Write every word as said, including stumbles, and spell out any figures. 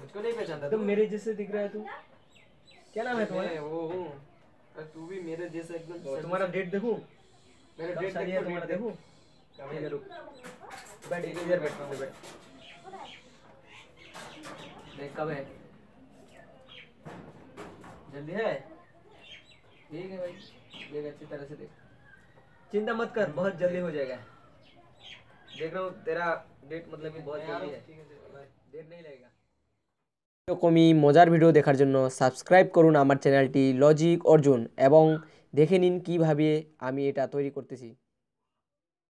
मुझको नहीं पहचानता तुम मेरे जैसे दिख रहा है तू। क्या नाम है तुम्हारा? मैं वो हूँ। अरे तू भी मेरे जैसा एकदम। तो तुम्हारा डेट देखूं? मेरा कब डेट शादी देख है तो तुम्हारा डेट देखूं? देख। ठीक है रुक, बैठ इधर बैठ इधर बैठ। देख कब है? जल्दी है? ठीक है भाई, देख अच्छी तरह से देख, चिंता मत कर, बहुत जल्दी हो जाएगा। देख रहा हूँ तेरा डेट मतलब कि बहुत जल्दी है, देर नहीं लगेगा। এরকমই মজার ভিডিও দেখার জন্য সাবস্ক্রাইব করুন আমার চ্যানেলটি লজিক অর্জুন এবং দেখে নিন কিভাবে আমি এটা তৈরি করতেছি।